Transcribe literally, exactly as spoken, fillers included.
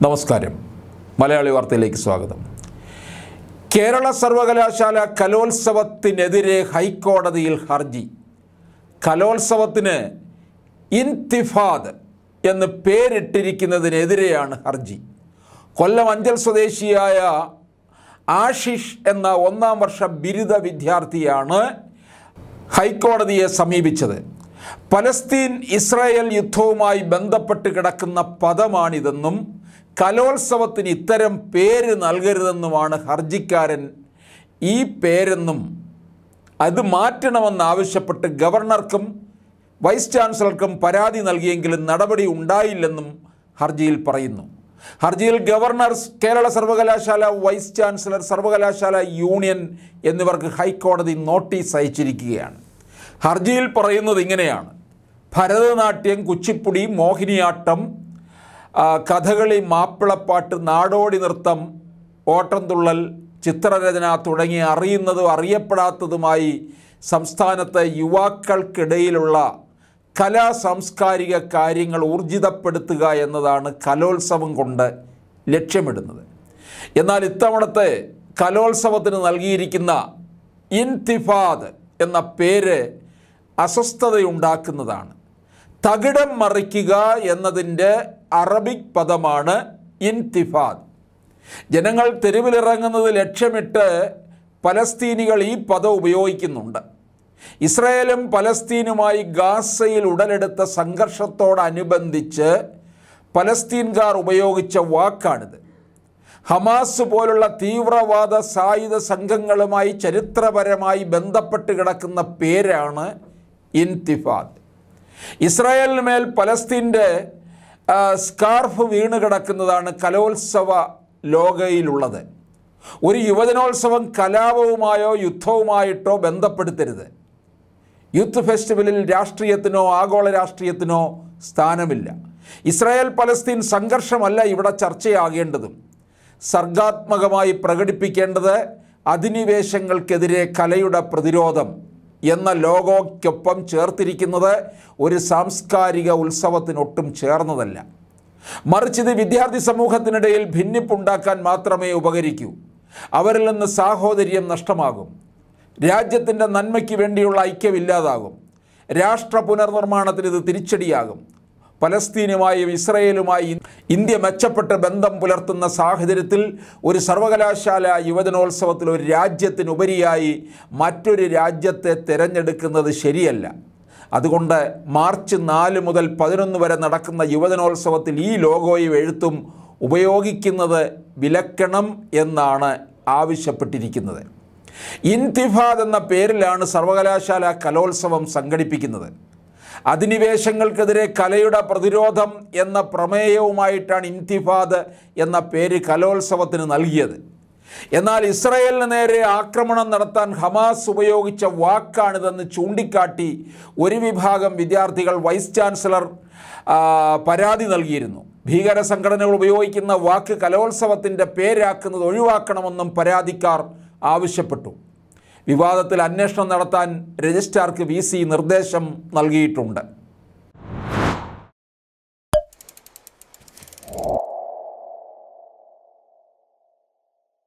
നമസ്കാരം. മലയാളി വാർത്തയിലേക്ക് സ്വാഗതം. കേരള സർവകലാശാല കലോത്സവത്തിനെതിരെ ഹൈക്കോടതിയിൽ ഹർജി. കലോത്സവത്തിന് ഇൻതിഫാദ് എന്ന് പേരിട്ടിരിക്കുന്നതിനെതിരെയാണ് ഹർജി. കൊല്ലം അഞ്ചൽ സ്വദേശിയായ ആഷിഷ് എന്ന ഒന്നാം വർഷ ബിരുദ വിദ്യാർത്ഥിയാണ് ഹൈക്കോടതിയെ സമീപിച്ചത്. പലസ്തീൻ ഇസ്രായേൽ യുദ്ധവുമായി ബന്ധപ്പെട്ട് കിടക്കുന്ന പദമാണിതെന്നും കലോത്സവത്തിന് ഇത്തരം പേര് നൽകരുതെന്നുമാണ് ഹർജിക്കാരൻ ഈ പേരെന്നും അത് മാറ്റണമെന്നാവശ്യപ്പെട്ട് ഗവർണർക്കും വൈസ് ചാൻസലർക്കും പരാതി നൽകിയെങ്കിലും നടപടി ഉണ്ടായില്ലെന്നും ഹർജിയിൽ പറയുന്നു. ഹർജിയിൽ ഗവർണർ, കേരള സർവകലാശാല വൈസ് ചാൻസലർ, സർവകലാശാല യൂണിയൻ എന്നിവർക്ക് ഹൈക്കോടതി നോട്ടീസ് അയച്ചിരിക്കുകയാണ്. ഹർജിയിൽ പറയുന്നത് ഇങ്ങനെയാണ്: ഭരതനാട്യം, കുച്ചിപ്പുടി, മോഹിനിയാട്ടം, കഥകളി, മാപ്പിളപ്പാട്ട്, നാടോടി നൃത്തം, ഓട്ടംതുള്ളൽ, ചിത്രരചന തുടങ്ങിയ അറിയുന്നതും അറിയപ്പെടാത്തതുമായി സംസ്ഥാനത്തെ യുവാക്കൾക്കിടയിലുള്ള കലാ സാംസ്കാരിക കാര്യങ്ങൾ ഊർജിതപ്പെടുത്തുക എന്നതാണ് കലോത്സവം കൊണ്ട് ലക്ഷ്യമിടുന്നത്. എന്നാൽ ഇത്തവണത്തെ കലോത്സവത്തിന് നൽകിയിരിക്കുന്ന ഇൻതിഫാദ് എന്ന പേര് അസ്വസ്ഥതയുണ്ടാക്കുന്നതാണ്. തകിടം മറിക്കുക എന്നതിൻ്റെ അറബിക് പദമാണ് ഇൻതിഫാദ്. ജനങ്ങൾ തെരുവിലിറങ്ങുന്നത് ലക്ഷ്യമിട്ട് പലസ്തീനികൾ ഈ പദം ഉപയോഗിക്കുന്നുണ്ട്. ഇസ്രായേലും പലസ്തീനുമായി ഗാസയിൽ ഉടലെടുത്ത സംഘർഷത്തോടനുബന്ധിച്ച് പലസ്തീൻകാർ ഉപയോഗിച്ച വാക്കാണിത്. ഹമാസ് പോലുള്ള തീവ്രവാദ സായുധ സംഘങ്ങളുമായി ചരിത്രപരമായി ബന്ധപ്പെട്ട് കിടക്കുന്ന പേരാണ് ഇൻതിഫാദ്. ഇസ്രായേലിന് മേൽ പലസ്തീൻ്റെ സ്കാർഫ് വീണ് കിടക്കുന്നതാണ് കലോത്സവ ലോകയിലുള്ളത്. ഒരു യുവജനോത്സവം കലാപവുമായോ യുദ്ധവുമായിട്ടോ ബന്ധപ്പെടുത്തരുത്. യൂത്ത് ഫെസ്റ്റിവലിൽ രാഷ്ട്രീയത്തിനോ ആഗോള രാഷ്ട്രീയത്തിനോ സ്ഥാനമില്ല. ഇസ്രായേൽ പലസ്തീൻ സംഘർഷമല്ല ഇവിടെ ചർച്ചയാകേണ്ടതും. സർഗാത്മകമായി പ്രകടിപ്പിക്കേണ്ടത് അധിനിവേശങ്ങൾക്കെതിരെ കലയുടെ പ്രതിരോധം എന്ന ലോഗോയ്ക്കൊപ്പം ചേർത്തിരിക്കുന്നത് ഒരു സാംസ്കാരിക ഉത്സവത്തിനൊട്ടും ചേർന്നതല്ല. മറിച്ച് ഇത് വിദ്യാർത്ഥി സമൂഹത്തിനിടയിൽ ഭിന്നിപ്പുണ്ടാക്കാൻ മാത്രമേ ഉപകരിക്കൂ. അവരിൽ നിന്ന് സാഹോദര്യം നഷ്ടമാകും. രാജ്യത്തിൻ്റെ നന്മയ്ക്ക് വേണ്ടിയുള്ള ഐക്യമില്ലാതാകും. രാഷ്ട്ര പുനർനിർമ്മാണത്തിന് ഇത് തിരിച്ചടിയാകും. പലസ്തീനുമായും ഇസ്രായേലുമായി ഇന്ത്യ മെച്ചപ്പെട്ട ബന്ധം പുലർത്തുന്ന സാഹചര്യത്തിൽ ഒരു സർവകലാശാല യുവജനോത്സവത്തിൽ ഒരു രാജ്യത്തിനുപരിയായി മറ്റൊരു രാജ്യത്തെ തിരഞ്ഞെടുക്കുന്നത് ശരിയല്ല. അതുകൊണ്ട് മാർച്ച് നാല് മുതൽ പതിനൊന്ന് വരെ നടക്കുന്ന യുവജനോത്സവത്തിൽ ഈ ലോഗോയും എഴുത്തും ഉപയോഗിക്കുന്നത് വിലക്കണം എന്നാണ് ആവശ്യപ്പെട്ടിരിക്കുന്നത്. ഇൻതിഫാദ് എന്ന പേരിലാണ് സർവകലാശാല കലോത്സവം സംഘടിപ്പിക്കുന്നത്. അധിനിവേശങ്ങൾക്കെതിരെ കലയുടെ പ്രതിരോധം എന്ന പ്രമേയവുമായിട്ടാണ് ഇൻതിഫാദ് എന്ന പേര് കലോത്സവത്തിന് നൽകിയത്. എന്നാൽ ഇസ്രായേലിന് നേരെ ആക്രമണം നടത്താൻ ഹമാസ് ഉപയോഗിച്ച വാക്കാണിതെന്ന് ചൂണ്ടിക്കാട്ടി ഒരു വിഭാഗം വിദ്യാർത്ഥികൾ വൈസ് ചാൻസലർ പരാതി നൽകിയിരുന്നു. ഭീകര സംഘടനകൾ ഉപയോഗിക്കുന്ന വാക്ക് കലോത്സവത്തിൻ്റെ പേരാക്കുന്നത് ഒഴിവാക്കണമെന്നും പരാതിക്കാർ ആവശ്യപ്പെട്ടു. വിവാദത്തിൽ അന്വേഷണം നടത്താൻ രജിസ്ട്രാർക്ക് വി സി നിർദ്ദേശം നൽകിയിട്ടുണ്ട്.